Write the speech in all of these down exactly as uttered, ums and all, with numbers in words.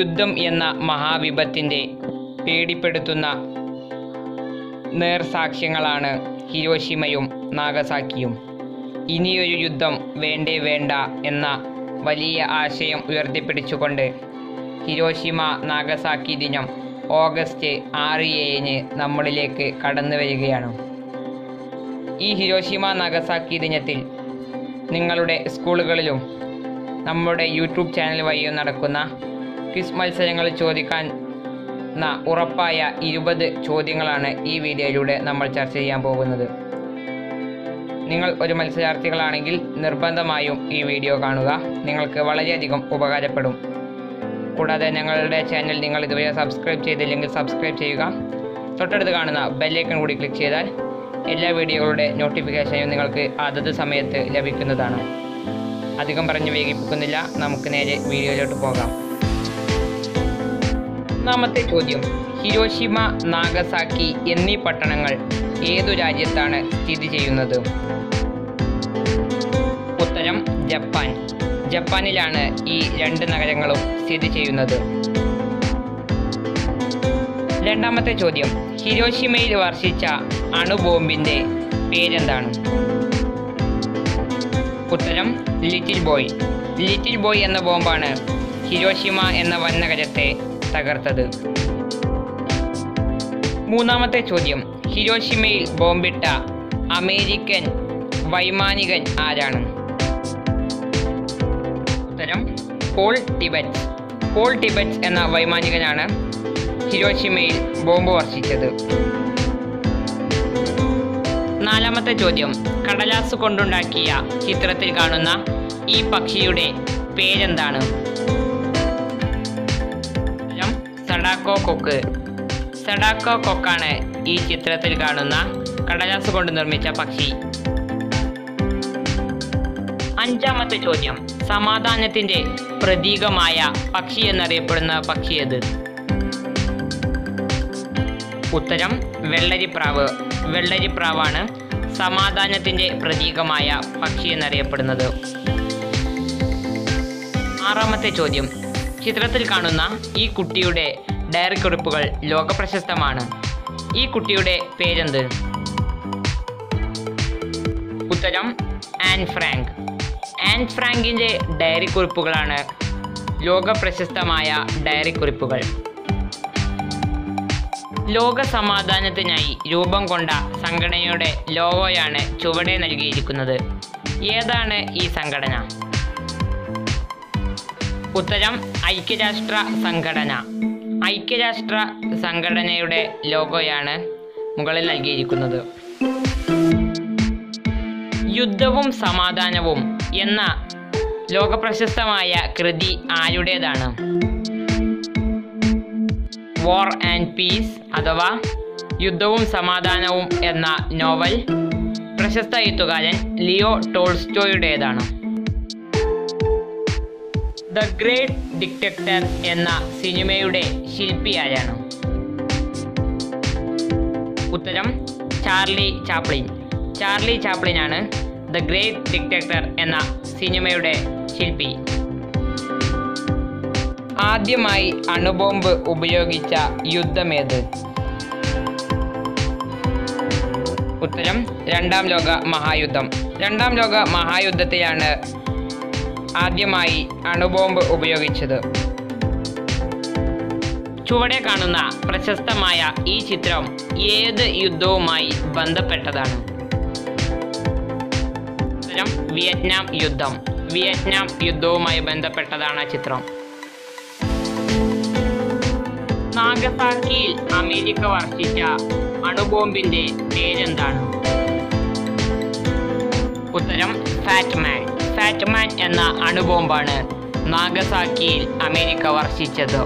യുദ്ധം എന്ന മഹാവിപത്തിൻ്റെ പേടിപ്പെടുത്തുന്ന നേർസാക്ഷ്യങ്ങളാണ് ഹിരോഷിമയും നാഗസാക്കിയും. ഇനിയൊരു യുദ്ധം വേണ്ടേ വേണ്ട എന്ന വലിയ ആശയം ഉയർത്തിപ്പിടിച്ചുകൊണ്ട് ഹിരോഷിമ നാഗസാക്കി ദിനം ഓഗസ്റ്റ് ആറ് ഏഴിന് നമ്മളിലേക്ക് കടന്നു വരികയാണ്. ഈ ഹിരോഷിമ നാഗസാക്കി ദിനത്തിൽ നിങ്ങളുടെ സ്കൂളുകളിലും നമ്മുടെ യൂട്യൂബ് ചാനൽ വഴിയും നടക്കുന്ന ക്വിസ് മത്സരങ്ങൾ ചോദിക്കാൻ ഉറപ്പായ ഇരുപത് ചോദ്യങ്ങളാണ് ഈ വീഡിയോയിലൂടെ നമ്മൾ ചർച്ച ചെയ്യാൻ പോകുന്നത്. നിങ്ങൾ ഒരു മത്സരാർത്ഥികളാണെങ്കിൽ നിർബന്ധമായും ഈ വീഡിയോ കാണുക. നിങ്ങൾക്ക് വളരെയധികം ഉപകാരപ്പെടും. കൂടാതെ ഞങ്ങളുടെ ചാനൽ നിങ്ങൾ ഇതുവരെ സബ്സ്ക്രൈബ് ചെയ്തില്ലെങ്കിൽ സബ്സ്ക്രൈബ് ചെയ്യുക. തൊട്ടടുത്ത് കാണുന്ന ബെല്ലൈക്കൺ കൂടി ക്ലിക്ക് ചെയ്താൽ എല്ലാ വീഡിയോകളുടെ നോട്ടിഫിക്കേഷനും നിങ്ങൾക്ക് അതത് സമയത്ത് ലഭിക്കുന്നതാണ്. അധികം പറഞ്ഞു വൈകിപ്പിക്കുന്നില്ല, നമുക്ക് നേരെ വീഡിയോയിലോട്ട് പോകാം. ഒന്നാമത്തെ ചോദ്യം, ഹിരോഷിമ, നാഗസാക്കി എന്നീ പട്ടണങ്ങൾ ഏതു രാജ്യത്താണ് സ്ഥിതി ചെയ്യുന്നത്? ഉത്തരം ജപ്പാൻ. ജപ്പാനിലാണ് ഈ രണ്ട് നഗരങ്ങളും സ്ഥിതി ചെയ്യുന്നത്. രണ്ടാമത്തെ ചോദ്യം, ഹിരോഷിമയിൽ വർഷിച്ച അണുബോംബിൻ്റെ പേരെന്താണ്? ഉത്തരം ലിറ്റിൽ ബോയ്. ലിറ്റിൽ ബോയ് എന്ന ബോംബാണ് ഹിരോഷിമ എന്ന വൻ നഗരത്തെ തകർത്തത്. മൂന്നാമത്തെ ചോദ്യം, ഹിരോഷിമയിൽ ബോംബിട്ട അമേരിക്കൻ വൈമാനികൻ ആരാണ്? ഉത്തരം പോൾ ടിബറ്റ്സ്. പോൾ ടിബറ്റ്സ് എന്ന വൈമാനികനാണ് ഹിരോഷിമയിൽ ബോംബ് വർഷിച്ചത്. നാലാമത്തെ ചോദ്യം, കടലാസ് കൊണ്ടുണ്ടാക്കിയ ചിത്രത്തിൽ കാണുന്ന ഈ പക്ഷിയുടെ പേരെന്താണ്? സഡാക്കോ കൊക്ക്. സഡാക്കോ കൊക്കാണ് ഈ ചിത്രത്തിൽ കാണുന്ന കടലാസ് കൊണ്ട് നിർമ്മിച്ച പക്ഷി. അഞ്ചാമത്തെ ചോദ്യം, സമാധാനത്തിന്റെ പ്രതീകമായ പക്ഷി എന്നറിയപ്പെടുന്ന പക്ഷി ഏത്? ഉത്തരം വെള്ളരിപ്രാവ്. വെള്ളരിപ്രാവാണ് സമാധാനത്തിന്റെ പ്രതീകമായ പക്ഷി എന്നറിയപ്പെടുന്നത്. ആറാമത്തെ ചോദ്യം, ചിത്രത്തിൽ കാണുന്ന ഈ കുട്ടിയുടെ ഡയറി കുറിപ്പുകൾ ലോകപ്രശസ്തമാണ്. ഈ കുട്ടിയുടെ പേരെന്ത്? ഉത്തരം ആൻ ഫ്രാങ്ക്. ആൻ ഫ്രാങ്കിൻ്റെ ഡയറി കുറിപ്പുകളാണ് ലോകപ്രശസ്തമായ ഡയറി കുറിപ്പുകൾ. ലോക സമാധാനത്തിനായി രൂപം കൊണ്ട സംഘടനയുടെ ലോഗോയാണ് ചുവടെ നൽകിയിരിക്കുന്നത്. ഏതാണ് ഈ സംഘടന? ഉത്തരം ഐക്യരാഷ്ട്ര സംഘടന. ഐക്യരാഷ്ട്ര സംഘടനയുടെ ലോഗോയാണ് മുകളിൽ നൽകിയിരിക്കുന്നത്. യുദ്ധവും സമാധാനവും എന്ന ലോകപ്രശസ്തമായ കൃതി ആരുടേതാണ്? വാർ ആൻഡ് പീസ് അഥവാ യുദ്ധവും സമാധാനവും എന്ന നോവൽ പ്രശസ്ത എഴുത്തുകാരൻ ലിയോ ടോൾസ്റ്റോയുടേതാണ്. ദ ഗ്രേറ്റ് ഡിക്റ്റേറ്റർ എന്ന സിനിമയുടെ ശില്പി ആരാണ്? ഉത്തരം ചാർലി ചാപ്ലിൻ. ചാർലി ചാപ്ലിനാണ് ദ ഗ്രേറ്റ് ഡിക്റ്റേറ്റർ എന്ന സിനിമയുടെ ശില്പി. ആദ്യമായി അണുബോംബ് ഉപയോഗിച്ച യുദ്ധമേത്? ഉത്തരം രണ്ടാം ലോക മഹായുദ്ധം. രണ്ടാം ലോക മഹായുദ്ധത്തിലാണ് ആദ്യമായി അണുബോംബ് ഉപയോഗിച്ചത്. ചുവടെ കാണുന്ന പ്രശസ്തമായ ഈ ചിത്രം ഏത് യുദ്ധവുമായി ബന്ധപ്പെട്ടതാണ്? ഉത്തരം വിയറ്റ്നാം യുദ്ധം. വിയറ്റ്നാം യുദ്ധവുമായി ബന്ധപ്പെട്ടതാണ് ചിത്രം. നാഗസാക്കിയിൽ അമേരിക്ക വർഷിച്ച അണുബോംബിന്റെ പേരെന്താണ്? ഉത്തരം ഫാറ്റ്മാൻ. ഫാറ്റ്മാൻ എന്ന അണുബോംബാണ് നാഗസാക്കിയിൽ അമേരിക്ക വർഷിച്ചത്.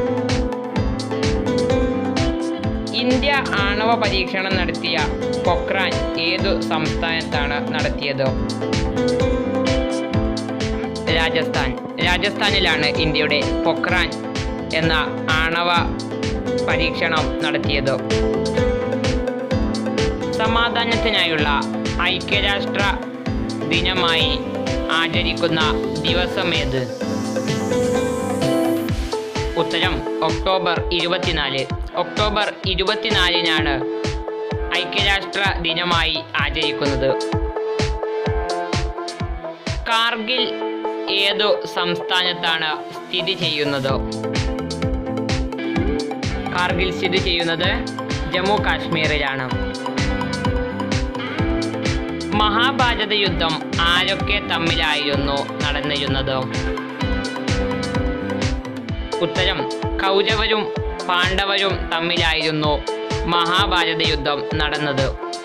ഇന്ത്യ ആണവ പരീക്ഷണം നടത്തിയ പൊക്രാൻ ഏതു സംസ്ഥാനത്താണ് നടത്തിയത്? രാജസ്ഥാൻ. രാജസ്ഥാനിലാണ് ഇന്ത്യയുടെ പൊക്രാൻ എന്ന ആണവ പരീക്ഷണം നടത്തിയത്. സമാധാനത്തിനായുള്ള ഐക്യരാഷ്ട്ര ദിനമായി ആചരിക്കുന്ന ദിവസമേത്? ഉത്തരം ഒക്ടോബർ ഇരുപത്തിനാല്. ഒക്ടോബർ ഇരുപത്തിനാലിനാണ് ഐക്യരാഷ്ട്ര ദിനമായി ആചരിക്കുന്നത്. കാർഗിൽ ഏതു സംസ്ഥാനത്താണ് സ്ഥിതി ചെയ്യുന്നത്? കാർഗിൽ സ്ഥിതി ചെയ്യുന്നത് ജമ്മു കാശ്മീരിലാണ്. മഹാഭാരത യുദ്ധം ആരൊക്കെ തമ്മിലായിരുന്നു നടന്നിരുന്നത്? ഉത്തരം കൗരവരും പാണ്ഡവരും തമ്മിലായിരുന്നു മഹാഭാരത യുദ്ധം നടന്നത്.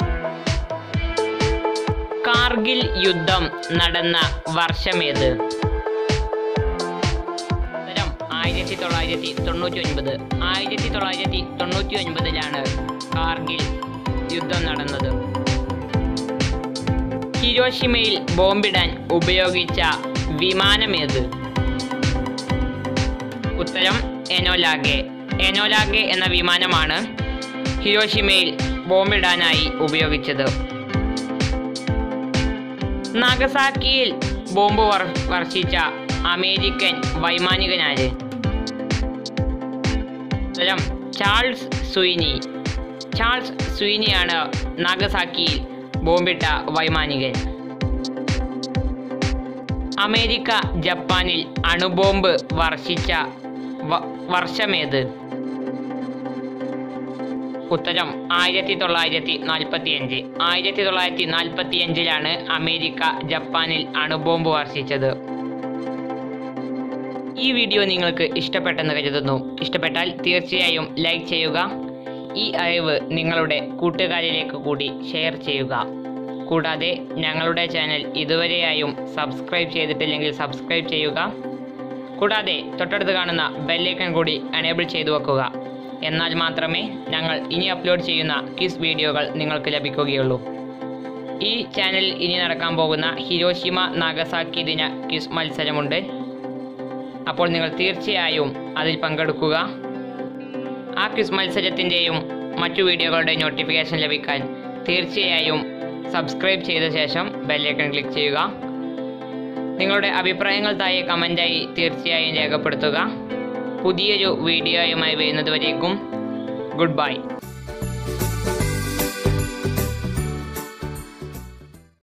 കാർഗിൽ യുദ്ധം നടന്ന വർഷമേത്? ഉത്തരം ആയിരത്തി തൊള്ളായിരത്തി തൊണ്ണൂറ്റി ഒൻപത്. ആയിരത്തി തൊള്ളായിരത്തി തൊണ്ണൂറ്റി ഒൻപതിലാണ് കാർഗിൽ യുദ്ധം നടന്നത്. ഹിരോഷിമയിൽ ബോംബിടാൻ ഉപയോഗിച്ച വിമാനമേത്? ഉത്തരം എനോലാഗെ. എനോലാഗെ എന്ന വിമാനമാണ് ഹിരോഷിമയിൽ ബോംബിടാനായി ഉപയോഗിച്ചത്. നാഗസാക്കിയിൽ ബോംബ് വർഷിച്ച അമേരിക്കൻ വൈമാനികനാര്? ഉത്തരം ചാൾസ് സ്വീനി. ചാൾസ് സ്വീനിയാണ് നാഗസാക്കിയിൽ ബോംബിട്ട വൈമാനികൻ. അമേരിക്ക ജപ്പാനിൽ അണുബോംബ് വർഷിച്ച വർഷമേത്? ഉത്തരം ആയിരത്തി തൊള്ളായിരത്തി നാൽപ്പത്തി അഞ്ച്. ആയിരത്തി തൊള്ളായിരത്തി നാൽപ്പത്തി അഞ്ചിലാണ് അമേരിക്ക ജപ്പാനിൽ അണുബോംബ് വർഷിച്ചത്. ഈ വീഡിയോ നിങ്ങൾക്ക് ഇഷ്ടപ്പെട്ടെന്ന് കരുതുന്നു. ഇഷ്ടപ്പെട്ടാൽ തീർച്ചയായും ലൈക്ക് ചെയ്യുക. ഈ അറിവ് നിങ്ങളുടെ കൂട്ടുകാരിലേക്ക് കൂടി ഷെയർ ചെയ്യുക. കൂടാതെ ഞങ്ങളുടെ ചാനൽ ഇതുവരെയായും സബ്സ്ക്രൈബ് ചെയ്തിട്ടില്ലെങ്കിൽ സബ്സ്ക്രൈബ് ചെയ്യുക. കൂടാതെ തൊട്ടടുത്ത് കാണുന്ന ബെല്ലൈക്കൺ കൂടി എനേബിൾ ചെയ്തു വെക്കുക. എന്നാൽ മാത്രമേ ഞങ്ങൾ ഇനി അപ്ലോഡ് ചെയ്യുന്ന ക്വിസ് വീഡിയോകൾ നിങ്ങൾക്ക് ലഭിക്കുകയുള്ളൂ. ഈ ചാനലിൽ ഇനി നടക്കാൻ പോകുന്ന ഹിരോഷിമ നാഗസാക്കി ദിന ക്വിസ് മത്സരമുണ്ട്. അപ്പോൾ നിങ്ങൾ തീർച്ചയായും അതിൽ പങ്കെടുക്കുക. ആ ക്വിസ് മത്സരത്തിൻ്റെയും മറ്റു വീഡിയോകളുടെ നോട്ടിഫിക്കേഷൻ ലഭിക്കാൻ തീർച്ചയായും സബ്സ്ക്രൈബ് ചെയ്ത ശേഷം ബെല്ലൈക്കൺ ക്ലിക്ക് ചെയ്യുക. നിങ്ങളുടെ അഭിപ്രായങ്ങൾ താഴെ കമൻറ്റായി തീർച്ചയായും രേഖപ്പെടുത്തുക. പുതിയൊരു വീഡിയോയുമായി വരുന്നതുവരേക്കും ഗുഡ് ബൈ.